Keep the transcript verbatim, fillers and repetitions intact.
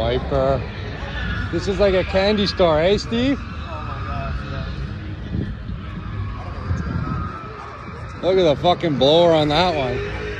wiper. This is like a candy store, eh, Steve? Oh my gosh, yeah. Look at the fucking blower on that one.